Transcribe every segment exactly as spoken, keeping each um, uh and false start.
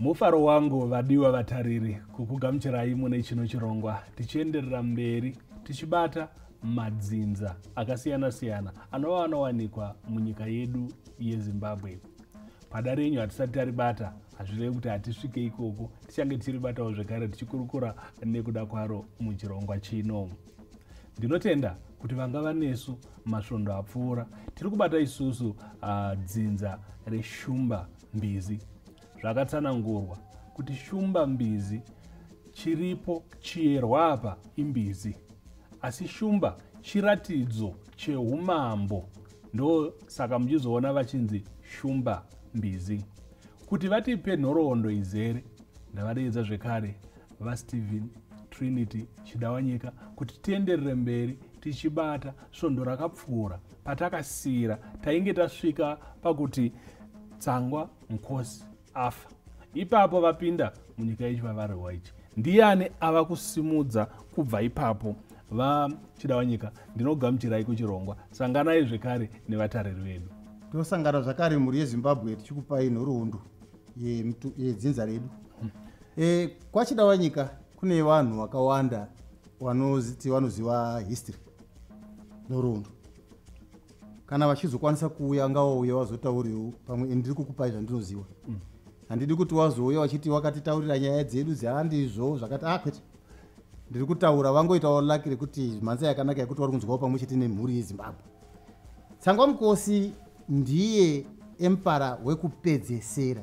Mufaro wangu vadiwa vatariri kukugamuchirai mune chino chirongwa tichienderera mberi tichibata madzinza akasiyana siyana anova anowanikwa munyika yedu yeZimbabwe. Pada renyu hatisati taribata hazvirevi kuti hatisvike ikoko, tichange tichiribatawo zvekare tichikurukura nekuda kwaro muchirongwa chino. Ndinotenda kuti vangava nesu masvondo apfuura tiri kubata isusu uh, dzinza reshumba mbizi. Zvakatsanangurwa kuti shumba mbizi chiripo chiyerwa apa imbizi, asi shumba chiratidzo cheumambo, ndo saka muchizoona vachinzi shumba mbizi. Kuti vatipe nhoroondo izere ndavadeedza zvekare vaStephen Trinity Chidawanyika kuti tienderere mberi tichibata svondo rakapfuura patakasira tainge tasvika pakuti tsangwa mukosi afa. Ipapo vapinda munyika yechivavarehwa ichi. Ndiani ava kusimudza kubva ipapo? VaChidawanyika, ndinogamuchirai kuchirongwa. Sanganai zvekare nevatariri vedu. Tosangana zvakare mhuri yeZimbabwe tichikupai nhoroondo yedzinza redu. Hmm. E, kwaChidawanyika kune vanhu vakawanda vanoziti vanoziva history nhoroondo. Kana vachizokwanisa kuuya ngavauya vazotauriwo pamwe ndiri kukupai zvandinoziva. Mm. Handidi kuti wazouya wachiti wakatitaurira nyaya dzedu dzeandizvo zvakati akwete. Ndiri kutaura vangoitawo laki rekuti mhanza yakanaka yekuti vari kunzwawo pamwe chete nemhuri yeZimbabwe. Tsangwa mukosi ndiye empara wekupedzesera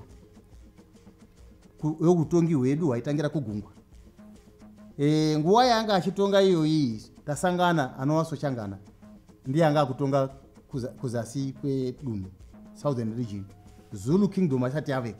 weutongi hwedu hwaitangira kugungwa. E, nguva yaanga achitonga iyoyi tasangana anowasochangana ndiye anga akutonga kuza, kuzasi kwedunhu southern region. Zulu kingdom asati aveko.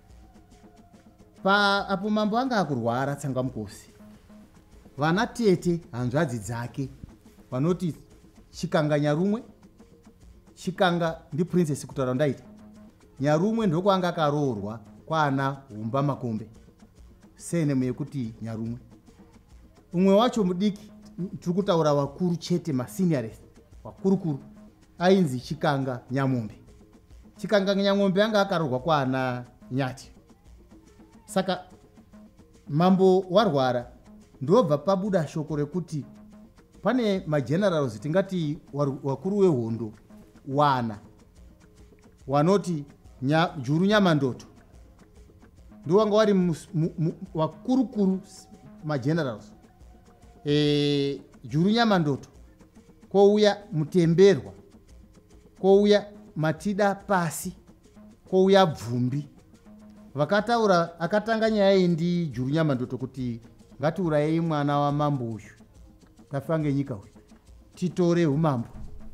Pa apo mambo anga akurwara Tsangwa mukosi, vana tete hanzvadzi dzake vanoti Chikanga Nyarumwe, Chikanga ndi princess kutaura ndaita. Nyarumwe ndoko anga akaroorwa kwaana Humba Makombe, senemu yekuti Nyarumwe. Umwe wacho mudiki tiri kutaura wakuru chete maseniorist wakurukuru ainzi Chikanga Nyamombe. Chikanga Nyamombe anga akaroorwa kwaana Nyati. Saka mambo warwara ndobva pabuda shoko rekuti pane magenerals tingati wakuru wehondo wana wanoti nya, Juru Nyamandoto ndiwo wanga wari wakurukuru magenerals. E, Juru Nyamandoto kouya Mutemberwa, kouya Matida Pasi, kouya Bvumbi. Vakataura akatanga nyaya iyi ndi Juru Nyamandoto kuti ngatiurayei mwana wa mambo uyu tafange nyika uyu titore umambo.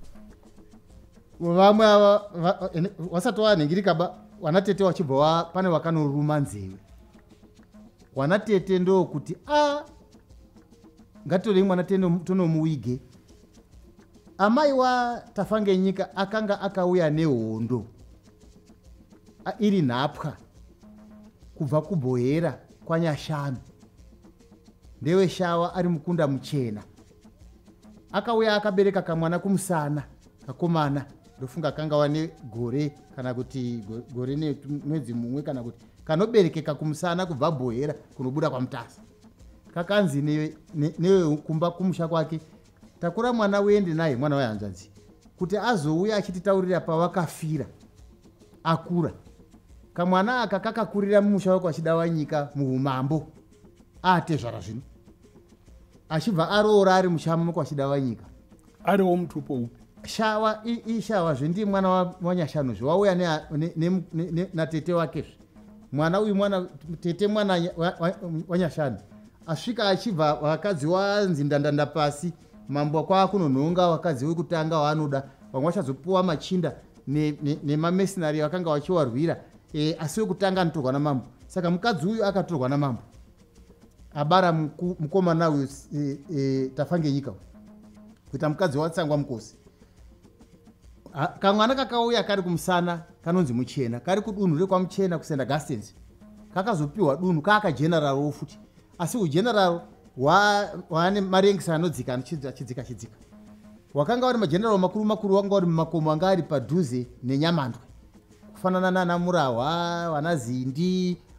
Vamwe wasati wanhingirika ba wanatete wachibva pane wakanoruma nzeve. Wanatete ndo kuti a ngatorei mwana tonomuige. Amai wa tafange nyika akanga akauya nehondo iri nhapwa kubva kuBhohera kwaNyashanu, ndewe shawa ari mukunda muchena. Akauya akabereka kamwana kumusana kakomana, ndofunga kanga wane gore kana kuti gore nemwedzi mumwe kana kuti kanoberekeka kumusana kubva Bhohera kunobuda kwaMutasa. Kakanzi newe, newe kumba kumusha kwake takura mwana uende naye mwana wahanzvadzi kuti azouya achititaurira pavakafira akura. Kamwana aka kakakurira mumusha wako aChidawanyika muumambo ate zvara zvino achibva aroora ari mushama wako aChidawanyika ariwo mutupo upi shawa ishawa zvendi mwana wanyashanu zvawauya natete wake. Mwana uyu mwana tete mwana wanyashanu asvika achibva vakadzi wanzi ndandanda pasi mambo kwa kunonhonga vakadzi wekutanga waanoda vamwe vachazopuwa machinda nemamesinari vakanga vachiwarwira. E, asi wekutanga anotorwa namambo. Saka mukadzi uyu akatorwa namambo abara mukomana uyu e, e, tafange nyika kuita mukadzi waTsangwa mukosi. Kamwana kakauya kari kumusana kanonzi Muchena kari kudunhu rekwaMuchena kusenda Gastons kakazopiwa dunhu kaka general wofuti, asi ugeneral waane marengisi anodzika anochidzika chidzika chidzika. Wakanga wari mageneral makuru makuru wanga wari mumakomo anga ari padhuze neNyamandwe kufanana nana Murahwa, wana Zindi,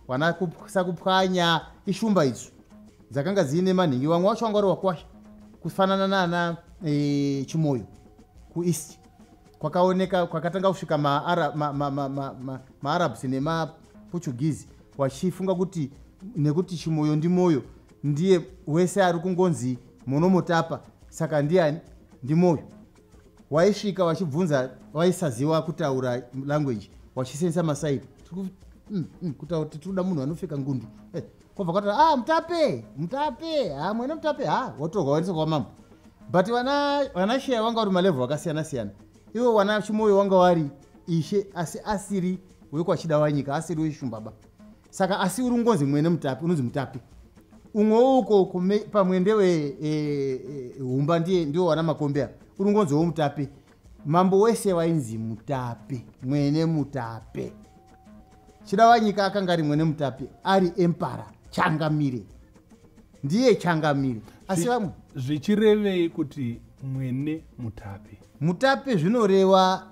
wanakusa kupwanya ishumba idzo dzakanga dzine manhingi, vamwe vacho vanga vari wakwasha, kufanana nana e, chimoyo kueast kwakaoneka kwakatanga kusvika maarabs ma, ma, ma, ma, ma, ma nemaportuguese vachifunga kuti nekuti chimoyo ndimoyo ndiye wese ari kungonzi monomotapa, saka ndiani ndimoyo. Waisvika vachibvunza vaisaziva kutaura language, vachisendesa masaidi mm, mm, kutaura kuti tinoda munhu anopfeka ngundu eh, kwabva kwatara ah, mutape mutape ah, mwene mutape ah, wotorwa waendesa kwa mambo. But wana vanasheya vanga vari malevhu akasiyana siyana. Ivo wana chimoyo vanga vari ishe asi asiri wekwachida wanyika, asiri weshumbaba. Saka asi uri ngonzi mwene mutape, unonzi mutape. Umwe uko pamwe ndewe e, e, humba ndiye ndio wana makombea, uri ngonzi womutape. Mambo wese wainzi mutape, mwene mutape. Chida wanyika akanga ari mwene mutape, ari empara, changamire. Ndiye changamire. Asi vamwe zvichirevei kuti mwene mutape? Mutape zvinoreva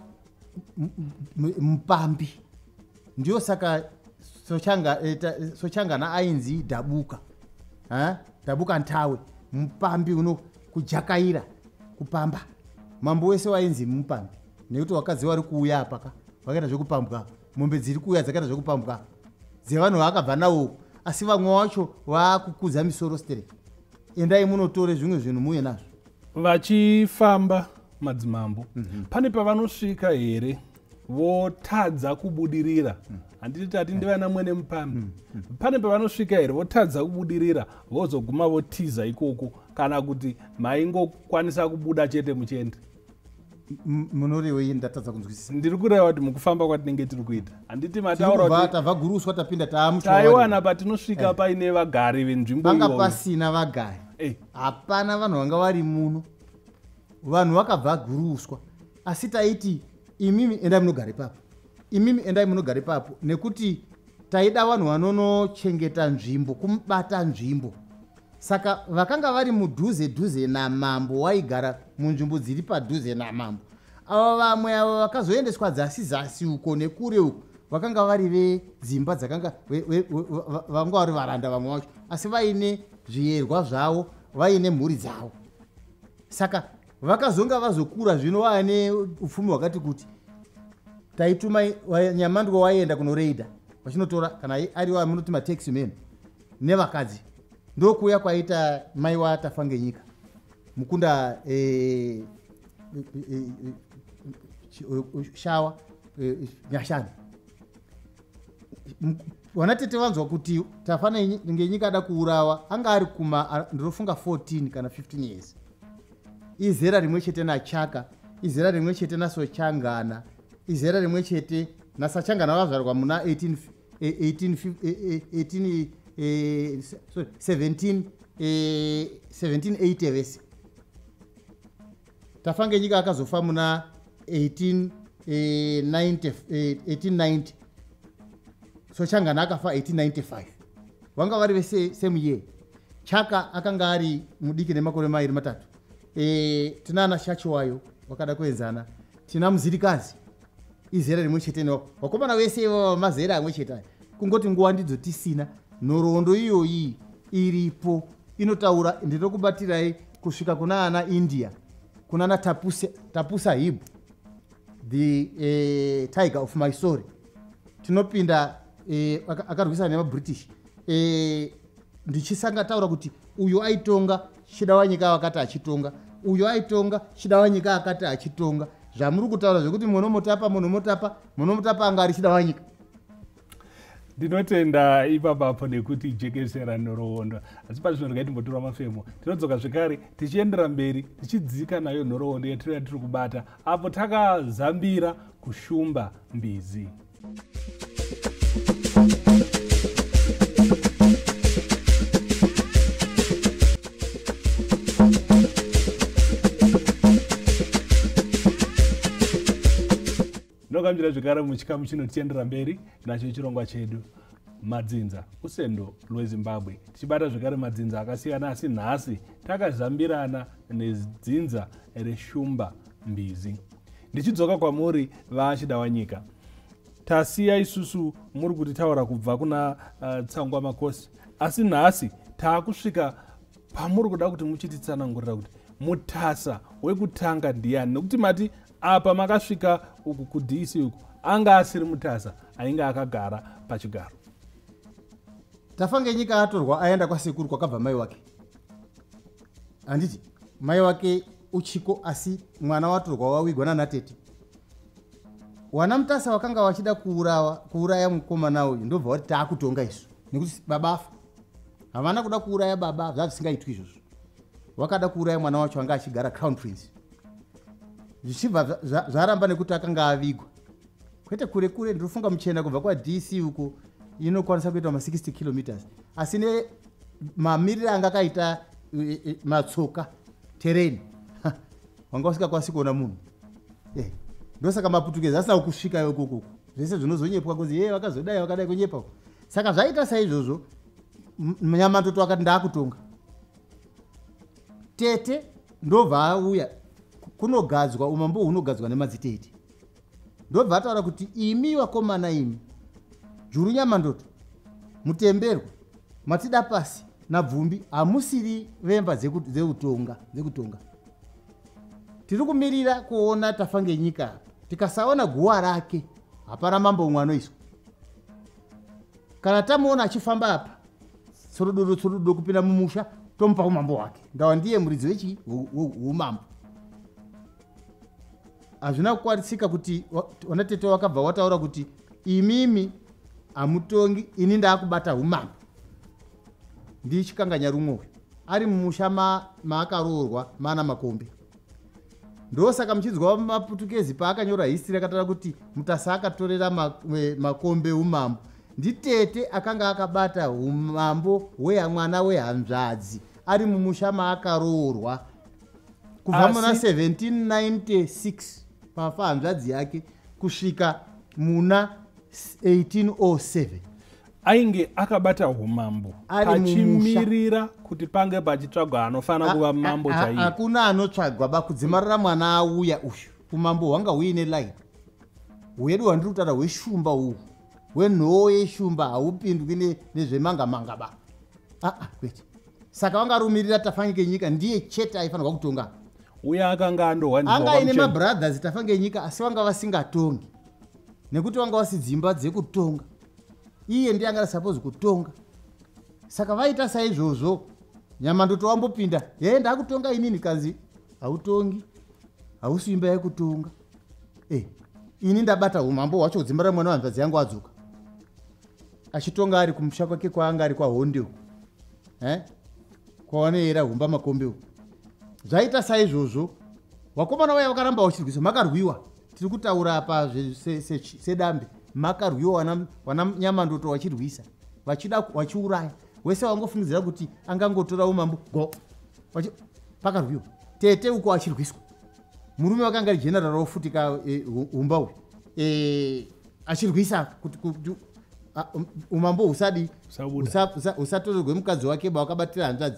mupambi. Ndio saka sochanga eta, sochanga na ainzi dabuka. Ha? Dabuka ntawe, mupambi uno kujakaira, kupamba. Mambo wese wainzi mupambi. Nekuti wakazi vari kuuya apaka, vakaita zvekupambwa. Mombe dziri kuuya dzakaita zvekupambwa. Dzevanhu vakabva nawo, asi vamwe vacho vakukuza misoro straight. Endai munotore zvimwe zvinhu muye nazvo. Vachifamba madzimambo, mm -hmm. pane pavanosvika here votadza kubudirira, handiti tati ndivana mwene mupambi, mm -hmm. pane pavanosvika here votadza kubudirira vozoguma votiza ikoko, kana kuti maingokwanisa kubuda chete muchende? Munorevei? Ndatadza kunzwisisa. Ndiri kureva kuti mukufamba kwatinenge tiri kuita, handiti mataura kuti tabva guruswa tapinda taiwana patinosvika eh. paine vagari venzvimbo vanga pasina vagari eh. Hapana vanhu vanga vari muno, vanhu vakabva guruswa, asi taiti imimi endai munogara ipapo, imimi endai munogara ipapo, nekuti taida vanhu vanonochengeta nzvimbo, kumubata nzvimbo. Saka vakanga vari mudhuze dhuze namambo waigara munzvimbo dziri padhuze namambo. Ava vamwe ava vakazoendeswa dzasi zasi uko nekure uko vakanga vari vedzimba dzakanga vanga vari varanda vamwe vacho, asi vaine zviyerwa zvavo, vaine mhuri dzavo. Saka vakazonga vazokura zvino vaane upfumi hwakati kuti taituma nyamandwa waenda kunoreida vachinotora kana ari vamunoti mataxi men nevakadzi, ndokuya kwaita mai watafa ngenyika mukunda e, e, e, e, shawa e, nyashani. Vanatete vanzwa kuti tafa ngenyika ada kuurawa, anga ari kuma ndinofunga fourteen kana fifteen years. Izera rimwe chete nachaka, izera rimwe chete nasochangana, izera rimwe chete nasachangana vazvarwa muna eighteen seventeen eighty vese. Tafa ngenyika akazofa muna eighteen ninety, sochangana akafa eighteen ninety-five. Vanga vari vese same year. Chaka akanga ari mudiki nemakore mairi matatu. E, tinana shachiwayo wakada kuenzana, tina muzirikazi izera rimwe chete no wakomana vese mazera amwe chete, kungoti nguva ndidzo tisina. Nhoroondo iyoyi iripo inotaura, ndinokubatirai kusvika kuna ana India, kuna na Tapusa, Tapusa Hib, the eh, tiger of Mysore. Tinopinda eh, akarwisana nemaBritish. Eh, ndichisanga taura kuti uyo aitonga shida wanyika wakati achitonga, uyo aitonga shida wanyika akati achitonga. Zvamuri kutaura zvekuti munomotapa munomotapa munomotapa anga ari shida wanyika. Ndinotenda ipapapo nekuti jekesera nhoroondo, asi pazvino regai timbotora mafemo, tinodzoka zvekare tichiendera mberi tichidzika nayo nhoroondo yatiri tiri kubata apo takazambira kushumba mbizi. Nokamjira zvekare muchikamu chino tichiendera mberi nacho chirongwa chedu Madzinza, usendo rweZimbabwe. Tichibata zvekare madzinza akasiyana, asi nhasi takazambirana nedzinza reshumba mbizi. Ndichidzoka kwamuri vachida wanyika, tasiya isusu muri kutitaura kubva kuna uh, tsangwa makosi, asi nhasi taakusvika pamuri kuda kuti muchititsanangurira kuti mutasa wekutanga ndiani, nekuti mati apa makasvika uku kudhisi uku anga asiri mutasa ainge akagara pachigaro. Tafa ngenyika atorwa aenda kwasekuru kwakabva mai wake. Handiti mai wake uchiko asi mwana watorwa wawigwa nanatete. Wana mutasa wakanga wachida kuurawa kuuraya mukomana uyu ndobva wati taakutonga isu nekuti baba afa. Havana kuda kuuraya baba, zvavisingaitwi izvozvo. Wakada kuuraya mwana wacho anga achigara Crown Prince. Zvichibva zvaramba nekuti akanga avigwa. Kwete kure kure ndinofunga muchena kubva kwa D C uko inokwanisa kuita ma sixty kilometers. Asi ne mamirira anga akaita e, e, matsoka terrain. Wanga usingakwanisi kuona munhu. Eh. Ndosaka maputukezi asina kusvika yoko kuku. Zvese zvinozonyepwa kuzi ye vakazodai vakadai kunyepa. Saka zvaita saizvozvo Munyamantoto akati ndakutonga. Tete ndobva auya kunogadzwa umambo hunogadzwa nemadzitete. Ndobva ataura kuti imi vakomana imi Juru Nyamantoto mutemberwa matida pasi nabvumbi hamusiri vemba dzekutonga dzekutonga. Tiri kumirira kuona tafa ngenyika. Tikasaona guwa rake hapana mambo mwana isu. Kana tamuona achifamba apa tsurududu tsurududu kupinda mumusha tomupa umambo wake. Ndawa ndiye muridzi wechi umambo. Hazvina kukwarisika kuti wanatete wakabva wataura kuti imimi amutongi ini ndakubata umambo. Ndichikanganya rumwe ari mumusha ma maakaroorwa mana makombe. Ndosaka muchidzwa maputukezi paakanyora history akataura kuti mutasa akatorera makombe umambo. Nditete akanga akabata umambo weyamwana wehanzvadzi ari mumusha maakaroorwa kubva muna seventeen ninety-six pafa hanzvadzi yake kusvika muna eighteen oh seven. Ainge akabata umambo pachimirira kuti pange pachitsvagwa anofanira kuva mambo chaiye. Hakuna anotsvagwa bakudzimarira mwana auya uyu. Umambo hwanga huine line. Hwedu hwandiri kutaura hweshumba uhu. Hwenhoo yeshumba haupindwi nezvemanga manga ba. Ah ah kwete. Saka vangarumirira tafa ngenyika ndiye chete aifanirwa kutonga. Uya akanga andohwanirwa anga ine mabrothers tafa ngenyika asi vanga vasingatongi. Nekuti vanga vasidzimba dzekutonga. Iye ndiye anga suppose kutonga. Saka vaita saizvozvo Nyamantoto wambopinda ye ndakutonga inini kazi hautongi hausi imba yekutonga. Eh ini ndabata umambo wacho kudzimbira mwana wanzvadzi yangu adzoka. Achitonga ari kumusha kwake kwaanga ari kwa Honde. Eh? Kwaonera humba makombe. Zvaita saizvozvo vakomana vaya vakaramba vachirwisa makarwiwa. Tiri kutaura apa sedambe makarwiwa wana wana Nyamantoto vachirwisa. Vachida vachiuraya. Wese wangofungidzira kuti angangotora umambo go. Vachi pakarwiwa. Tete uko achirwiswa. Murume wakanga ari general ofutika humba uyu. Eh achirwisa kuti umambo usadi usatorerwe mukadzi wake bawakabatira hanzvadzi.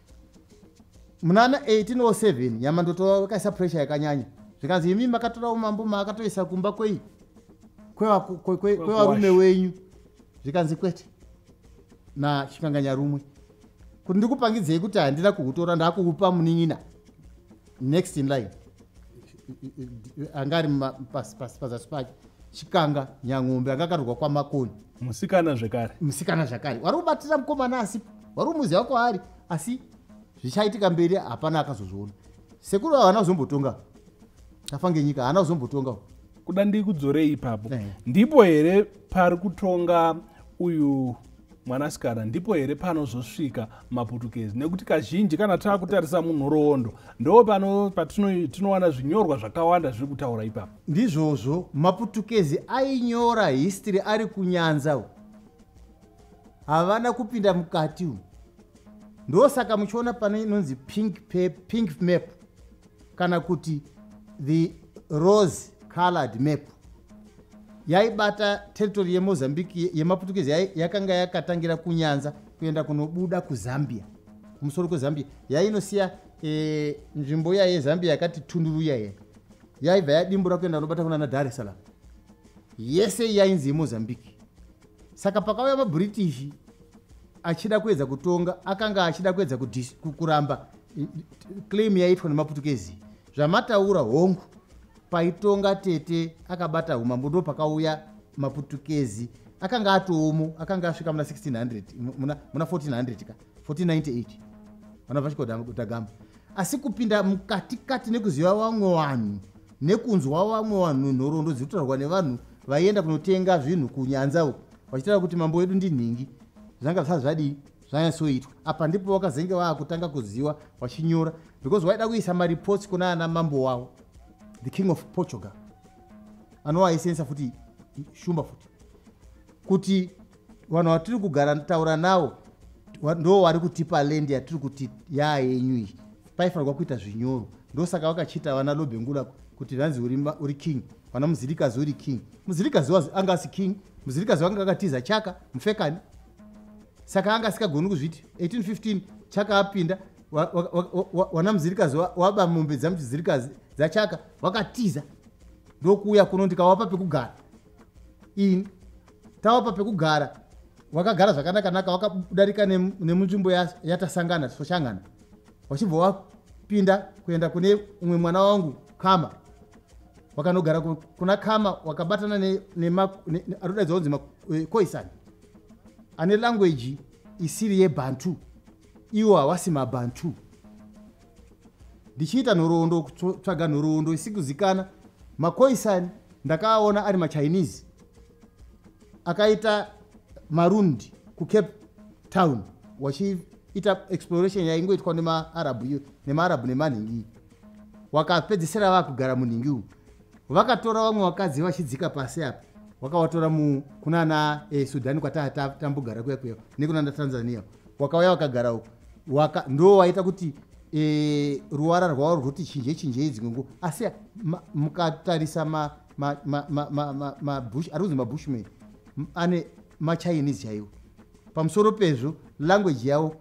Muna eighteen oh seven Nyamantoto wakaisa pressure yakanyanya. Zvikanzi imi makatora umambo maakatoisa kumba kwei kwevarume wenyu. Zvikanzi kwete na chikanganya rumwe. Kuti ndikupangidzei kuti handina kuhutora ndakuupa munin'ina. Next in line. Angari pazasi pake chikanga nyang'ombe anga akatorwa kwa makoni. Musikana zvekare. Musikana zvakare. Wari kubatira mukomana asi wari kumuziva kwaari asi zvichaitika mberi hapana akazozviona. Sekuru havana kuzombotonga. Tafa ngenyika havana kuzombotonga. Kuda ndikudzorei ipapo. Ndipo here pari kutonga uyu mwanasikana ndipo here panozosvika maputukezi nekuti kazhinji kana taakutarisa munhoroondo ndo pano patinowana zvinyorwa zvakawanda zviri kutaura ipapo. Ndizvozvo maputukezi ainyora history ari kunyanza. Havana kupinda mukati. Ndosaka muchiona pane inonzi pink pink map kana kuti the rose colored map. Yaibata territory yeMozambique yemaputukezi yakanga yakatangira kunyanza kuenda kunobuda kuZambia. Kumusoro kweZambia yainosiya e, nzvimbo yaye Zambia yakati tunduru yaye. Yaibva yadimbura kuenda kunobata kuna Dar es Salaam. yese yainzi Mozambique. Saka pakauya maBritish achida kuedza kutonga, akanga achida kuedza kuramba claim yaitwa nemaPortuguese. Zvamataura hongu paitonga tete akabata umambo ndo pakauya maPortuguese. Akanga atomo, akanga asvika muna sixteen hundred, muna, muna fourteen hundred ka, fourteen ninety-eight. Vana Vasco da Gama. Asi kupinda mukatikati nekuziva vamwe vanhu nekunzwa vamwe vanhu nhoroondo dzinotaurwa nevanhu vaienda kunotenga zvinhu kunyanza uko vachitaura kuti mambo wedu ndinhingi, zvanga zvisati zvadii zvanyasoitwa. Apa ndipo vakazenge vaakutanga kuziva vachinyora, because vaida kuisa mareports kuna ana mambo wavo, the king of Portugal, anova aisensa futi shumba futi, kuti vanhu vatiri kugara taura navo ndo vari kutipa land yatiri kuti yayenyu iyi, paifanirwa kuita zvinyoro. Ndosaka vakachita vana Lobengula kuti vanzi uri, uri king, vana Muzirikazi uri king. Muzirikazi anga asi king, Muzirikazi wanga akatiza Chaka Mufekani, saka anga asikagoni kuzviti. eighteen fifteen Chaka apinda, wana Muzirikazi waba mombe dzaMuzirikazi dzaChaka wakatiza, ndokuuya kuno ndikawapa pekugara. Ini tawapa pekugara, wakagara zvakanaka naka, wakadarika nemunzvimbo yatasangana soshangana, wachibva wapinda kuenda kune umwe mwana wangu Kama, wakanogara kuna Kama, wakabatana nearodaidzwa kunzi Khoisan, ane language isiri yeBantu, iwo havasi maBantu. Ndichiita nhoroondo, kutsvaga nhoroondo isikuzikana, maKhoisan ndakaona ari maChinese akaita marundi kuCape Town wachiita exploration yaingoitwa nemaArabu nemaArabu nemanhingi. Wakapedzisira vakugara munhingi umu, vakatora vamwe vakadzi vachidzika pasi apa, wakavatora kunana eh, Sudan kwatatambogara kuya kuya nekunana Tanzania, wakauya vakagara uko, waka ndo waita kuti eh, ruwara rwavo rwoti chinje chinje idzi ngongo. Asi mukatarisa ma ma ma ma ma, ma, ma bush arunzi maBushmen ane maChinese chaiwo, pamusoro pezvo language yavo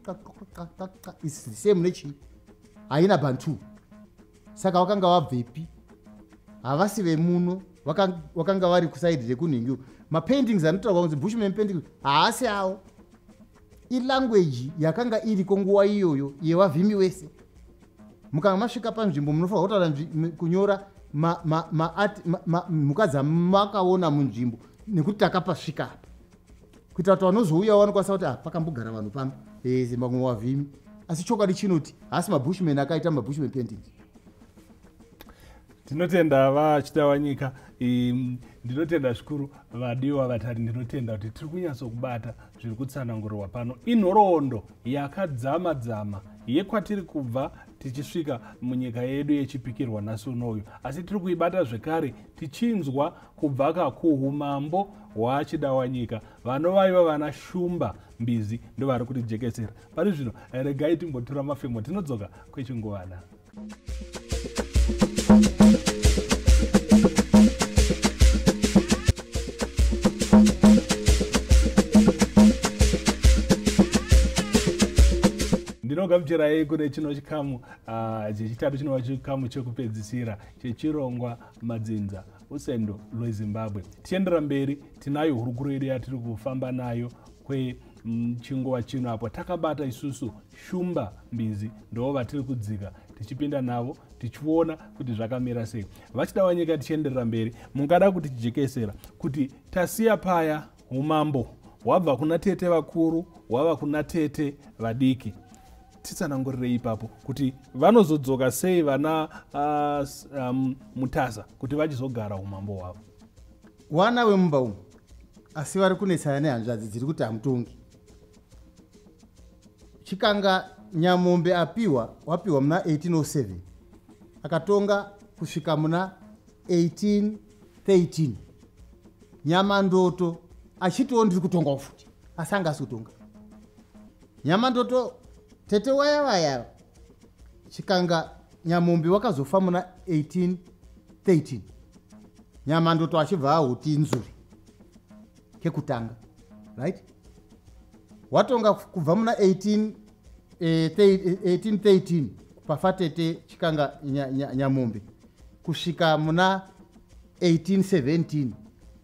is the same nechi, haina Bantu. Saka wakanga wabvepi, havasi vemuno, wakanga vari kusaidi rekunhingi. Mapaintings anotaurwa kunzi Bushmen paintings haasi avo, ilanguage yakanga iri konguva iyoyo yevavhimi wese. Mukanga masvika panzvimbo munofanirwa kutaura kunyora mhuka dzamakaona munzvimbo nekuti takapasvika apa, kuitira kuti vanozouya vanokwanisa kuti ah, pakambogara vanhu pano Zimbabwe wavhimi. Asi chokwadi chinoti hasi maBushmen akaita maBushmen paintings. Ndinotenda vachita wanyika, ndinotenda zvikuru vadiwa vatari, ndinotenda kuti tiri kunyatsokubata zviri kutsanangurwa pano. Inhoroondo yakadzama dzama yekwatiri kubva tichisvika munyika yedu yechipikirwa naso unoyu, asi tiri kuibata zvekare tichinzwa kubva kakuhumambo hwachida wanyika. Vanovaiva vana Shumba Mbizi ndo vari kutijekesera. Pari zvino regai timbotora mafemo, tinodzoka kwechingovana. Ndinogamuchirai kune chino chikamu chechitatu, chinova chikamu chekupedzisira chechirongwa Madzinza usendo rweZimbabwe. Tiendera mberi, tinayo hurukuro yedu yatiri kufamba nayo kwechinguva chino, apo takabata isusu Shumba Mbizi ndo vatiri kudzika tichipinda navo tichiona kuti zvakamira sei. Vachida wanyika, tichienderera mberi, mungada kuti tijekesera kuti tasiya paya umambo wabva kuna tete vakuru wava kuna tete vadiki. Titsanangurirei ipapo kuti vanozodzoka sei vana uh, um, Mutasa kuti vachizogara umambo hwavo. Wana wemumba umu asi vari kunetsana nehanzvadzi dziri kuti hamutongi. Chikanga Nyamombe apiwa, wapiwa muna eighteen oh seven, akatonga kusvika muna eighteen thirteen. Nyamandoto achitiwo ndiri kutonga futi, asi anga asi kutonga. Nyamandoto tete waya waya, Chikanga Nyamombe wakazofa muna eighteen thirteen. Nyamandoto achibva ahuti nzuri kekutanga, right? Watonga kubva muna eighteen thirteen pafa tete Chikanga Nyamombe kusvika muna eighteen seventeen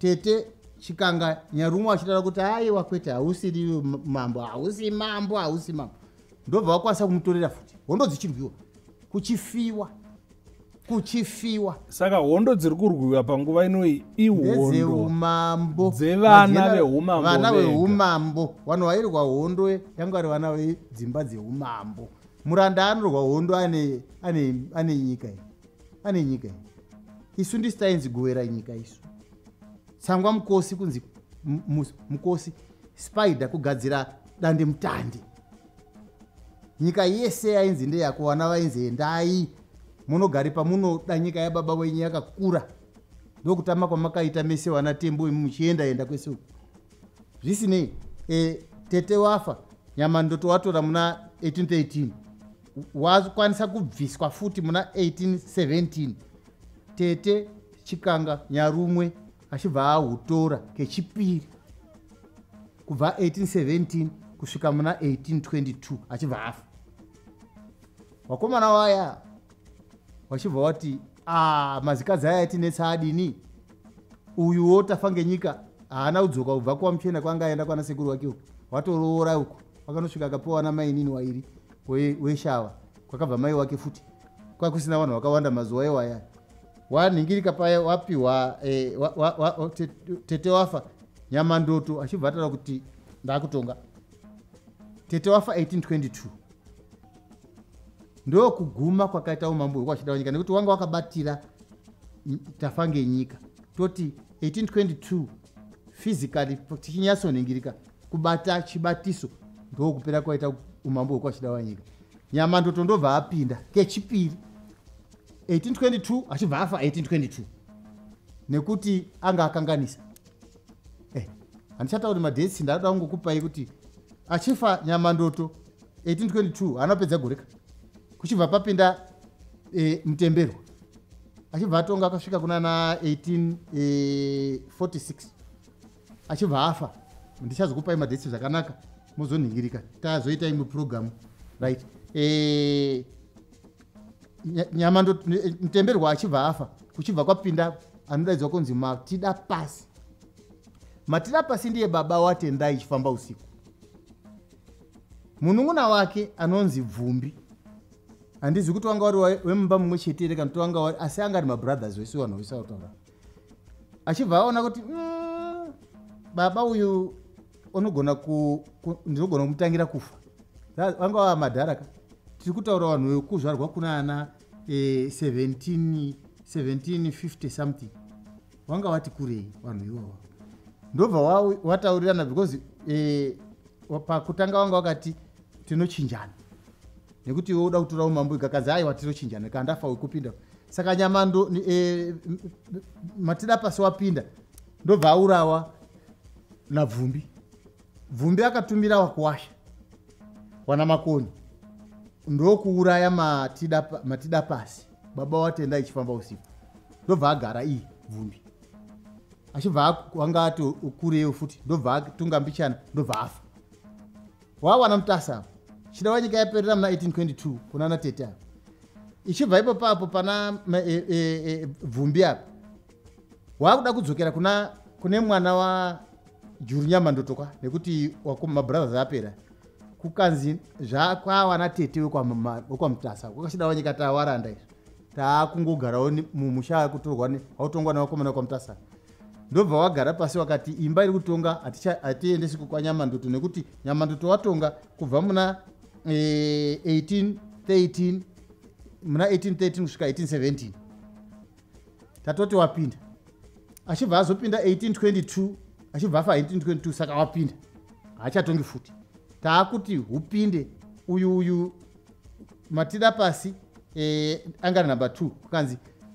tete Chikanga Nyarumwe achitaura kuti aiwa kwete hausiri mambo hausi mambo hausi mambo ndobva wakwanisa kumutorera futi hondo dzichirwiwa kuchifiwa kuchifiwa saka hondo dziri kurwiwa panguva inoi ihondo dzeumambo dzevana veumambo vana veumambo vanhu vairwa hondo yanga vari vana vedzimba dzeumambo muranda anorwa hondo ane ane ane nyika iyi ane nyika iyi isu ndisitainzi govera nyika isu tsangwa mukosi kunzi mukosi spider kugadzira dande mutande nyika yese yainzi ndeyako vana vainzi endai munogari pamunoda nyika yababa wenyu yakakura ndokutama kwamakaita mese vana tembo muchienda enda kwese uku zvisinei e, tete wafa Nyamandoto watora muna eighteen thirteen wakwanisa kubviswa futi muna eighteen seventeen tete Chikanga Nyarumwe achibva ahutora kechipiri kubva eighteen seventeen kusvika muna eighteen twenty-two achibva afa wakomana waya wachibva wati ah mazikadzi aya tinetsa adini uyuwo tafa ngenyika haana kudzoka kubva kwamuchena kwanga aenda kwana sekuru wake uko watoroora uko wakanosvika akapiwa na mai nini wairi weshava kwakabva mai wake futi kwakusina vanhu vakawanda mazuva iwaya wanhingirika paya wapiwa eh, wa, wa, wa, tete wafa Nyamandoto achibva ataura kuti ndakutonga tete wafa eighteen twenty-two ndo kuguma kwakaita umambo hwekwachida nyika nekuti wanga wakabatira tafa ngenyika toti eighteen twenty-two physically tichinyatsonhingirika kubata chibatiso ndo kupera kwaita umambo hwekwachida wanyika Nyamandoto ndobva apinda kechipiri eighteen twenty-two achibva afa eighteen twenty-two nekuti anga akanganisa eh handichatauri madesi ndada kungokupai kuti achifa Nyamandoto eighteen twenty-two anapedza goreka kuchibva papinda e, Mutemberwa achibva atonga akasvika kuna na eighteen forty-six achibva afa ndichazokupai madesi zvakanaka muzonhingirika tazoita imwe program right e, Nyamandoto Mutemberwa achibva afa kuchibva kwapinda anodaidzwa kunzi Matida Pasi. Matida Pasi ndiye baba watendai chifamba usiku. Munun'una wake anonzi Bvumbi handizi kuti wanga wari wemumba mumwe chete ere kana kuti wanga wari asi anga ari mabrothers wese vanhu vese vataura achibva aona kuti mm, baba uyu unogona ku, ku ndinogona kumutangira kufa vanga vava madharaka tiri kutaura vanhu vekuzvarwa kuna ana eh, seventeen fifty something wanga wati kurei vanhu ivavo ndobva wataurirana because eh, pakutanga wanga wakati tinochinjana nekuti iwe uda kutora umambo ikakazi aiwa tinochinjana kandafa wekupinda saka Nyamando eh, Matida Pasi wapinda ndobva aurawa naBvumbi. Bvumbi akatumira wakuwasha wana makoni ndokuuraya Matida, Matida Pasi baba watenda ichifamba usiku ndobva agara iyi Bvumbi achibva wanga ati ukureyo futi ndobva atunga mbichana ndobva afa wawana mutasa chida wanyika yaperera muna eighteen twenty-two kuna na tete apa ichibva ipo papo pana e, e, e, Bvumbi apa wakuda kudzokera kuna kune mwana wa Juru Nyamandoto kwa nekuti mabrothers apera kukanzi zvakwawana tete wekwa mutasa kwakachida wanyika tawaranda izvo taakungogarawo mumusha kutorwa wautongwa nawakomana kwa mutasa ndobva wagara pasi wakati imba iri kutonga hatiendesi kwa Nyamandoto nekuti Nyamandoto watonga kubva muna eh, eighteen thirteen muna eighteen thirteen kusvika eighteen seventeen tatoti wapinda achibva azopinda eighteen twenty-two achibva afa eighteen twenty-two saka wapinda haachatongi futi taakuti hupinde uyu uyu Matida Pasi eh, angari number two kukanzi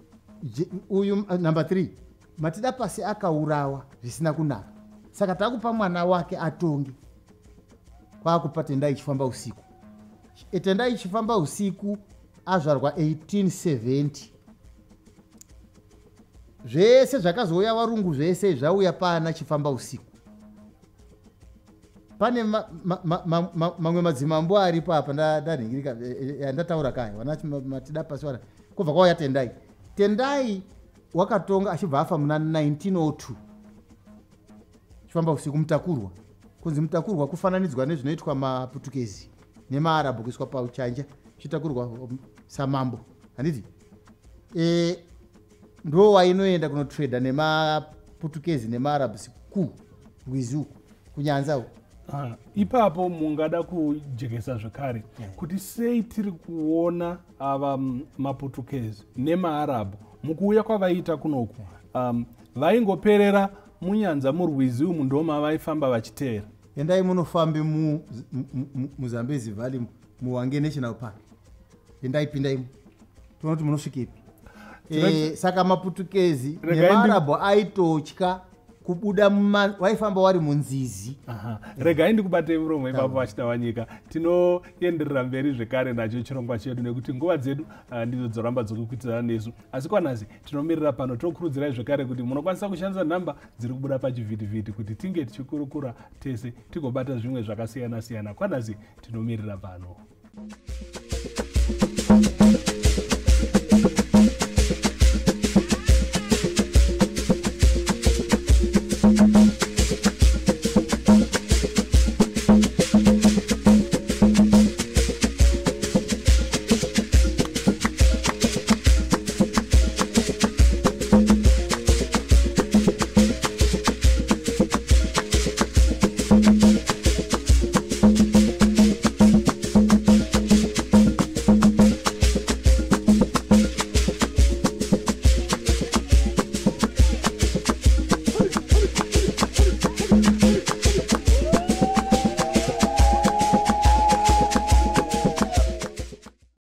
uyu uh, number three Matida Pasi akaurawa zvisina kunaka saka takupa mwana wake atongi kwakupa tendai ichifamba usiku tendai ichifamba usiku azvarwa eighteen seventy zvese zvakazouya varungu zvese zvauya pana chifamba usiku pane mamwe madzimambo aripo apa ndanhingirika ndataura kaya wana Matida Pasi wana kubva kwauya tendai tendai wakatonga achibva afa muna nineteen oh two tifamba usiku mutakurwa kunzi mutakurwa kufananidzwa nezvinoitwa maputukezi nemaarabhu kuiswa pauchanja chitakurwa samambo handiti e, ndo wainoenda kunotreda nemaputukezi nemaarabhus ku rwizi uku kunyanza uku. Ah, ipapo mungada kujekesa zvakare yeah. kuti sei tiri kuona ava maputukezi nemaarabhu mukuuya kwavaita kunoku um, vaingoperera munyanza murwizi umu ndo mavaifamba vachiteera. Endai munofambe mu Mbizi Valley muwange national park endai pindai tonoti munosvikepi e, saka maputukezi nemaarabhu aitotya kubuda waifamba wari munzizi. Regai ndikubatei muromo ipapo vachida wanyika tinoenderera mberi zvekare nacho chirongwa chedu nekuti nguva dzedu uh, ndidzo dzoramba dzokukuitirana nesu asi kwanhasi tinomirira pano tokurudzirai zvekare kuti munokwanisa kushandisa nhamba dziri kubuda pachivhitivhiti kuti tinge tichikurukura tese tigobata zvimwe zvakasiyana siyana. Kwanhasi tinomirira pano.